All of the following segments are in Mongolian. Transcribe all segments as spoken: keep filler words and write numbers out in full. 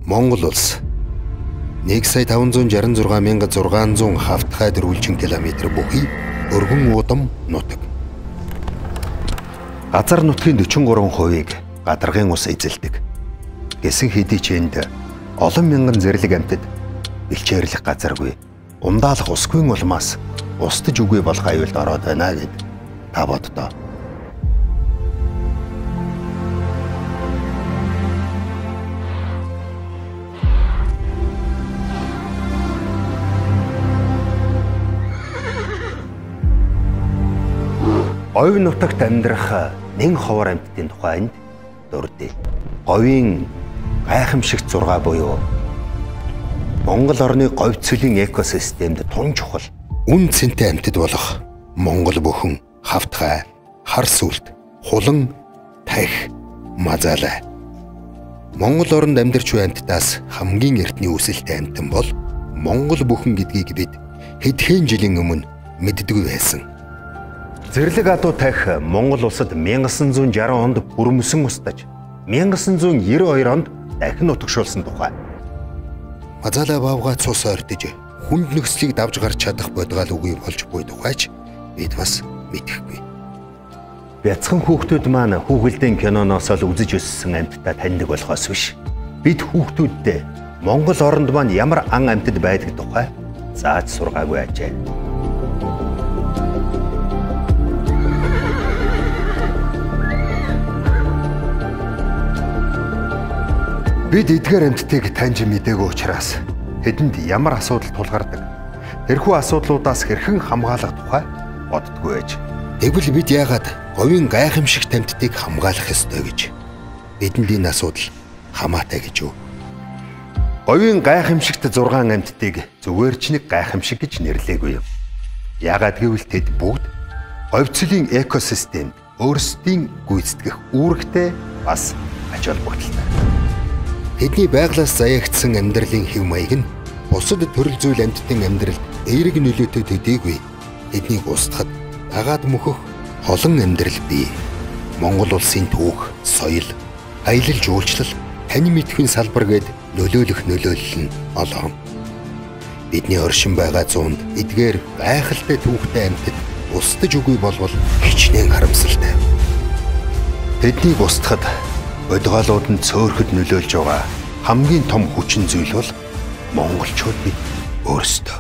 Монгол улс нэг сая таван зуун шарсан зургаан мянга зургаан зуун хавтгай дөрвөлжин километр бүхий өргөн удам нутаг. Газар нутгийн дөчн гурван хувийг гадаргын ус эзэлдэг. Гэсэн хэдий ч энд олон мянган зэрлэг амьтад бэлчээрлэх газаргүй, ундаалах усгүй улмаас устж үгүй болох аюулд ороод байна гэд та боддоо. Говь нутагт амьдрах нэн ховор амьтдын тухайд дурдъя. Говийн гайхамшигт зургаа буюу Монгол орны говь цэлийн экосистемд тун чухал үн цэнтэй амьтад болох Монгол бүхэн хавтгай, хар сүлт, хулан, тахь, мазаалай. Монгол оронд амьдарч буй амьтдаас хамгийн эртний үүсэлтэй амьтан бол Монгол бүхэн гэдгийг бид хэдхэн жилийн өмнө мэддэггүй байсан. Зэрлэг адуу тахь Монгол улсад мянган зуун шарсан онд бүрмөсөн устдаж мянган зуун девяносто хоёр онд дахин утгшуулсан тухай. Мазаалай баавга цус ойртож хүнд нөхцөлийг давж гарч чадах бодгаал үгүй болж буй тухайч бид бас мэдэхгүй. Бяцхан хүүхдүүд маань хүүхэлдэйн киноноос л үзэж өссөн амьтдаа таньдаг болохоос биш. Бид хүүхдүүддээ Монгол оронд маань ямар ан амьтад байдаг тухай зааж сургаагүй ажээ. Бид эдгээр амьтдыг таньж мэдээгүй учраас тэдэнд ямар асуудал тулгардаг, тэрхүү асуудлуудаас хэрхэн хамгаалах тухай боддгоо ээж. Тэгвэл бид яагаад говийн гайхамшигт амьтдыг хамгаалах ёстой гэж бидэнд энэ асуудал хамаатай гэж юу? Говийн гайхамшигт зургаан амьтдыг зүгээр ч нэг гайхамшиг гэж нэрлээгүй юм. Яагаад гэвэл тэд бүгд говь цэлийн экосистемд өөрсдийн гүйцэтгэх үүрэгтэй бас ач холбогдолтой. Тэдний байглаас заяагдсан амьдралын хэв маяг нь бусад төрөл зүйл амьтдын амьдралд эерэг нөлөөтэй төдийгүй тэднийг устгахад дагаад мөхөх олон амьдрал бий. Монгол улсын түүх, соёл, аялал жуулчлал, тань мэдхийн салбар гээд нөлөөлөх нөлөөлөл нь олон. Бидний оршин байгаа зуунд эдгээр гайхалтай түүхтэй амьтад устдаж үгүй болвол хичнээн харамсалтай. Тэднийг устгахад бодгоолууд нь цөөхөд нөлөөлж байгаа хамгийн том хүчин зүйл бол монголчууд бид өөрсдөө.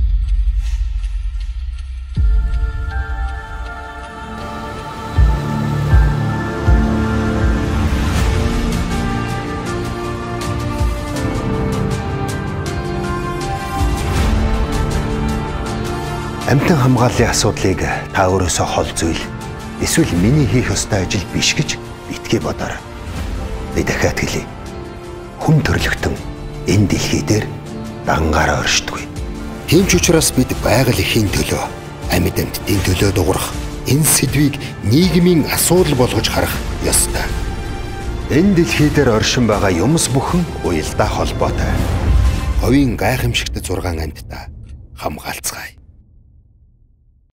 Амьтан хамгааллын асуудлыг та өөрөөсөө хол зүйл эсвэл миний хийх ёстой ажил биш гэж битгий бодоорой. Би дахиад хэлье. Хүн төрлөختөн энэ дэлхий дээр дангаараа оршдгүй. Тийм ч учраас бид байгаль эхийн төлөө, амьд амьтдын төлөө дуурах энэ сэдвийг нийгмийн асуудал болгож харах ёстой. Энэ дэлхий дээр оршин байгаа юмс бүхэн уялдаа холбоотой. Говийн гайхамшигт зургаан амьтдаа хамгаалцгаая.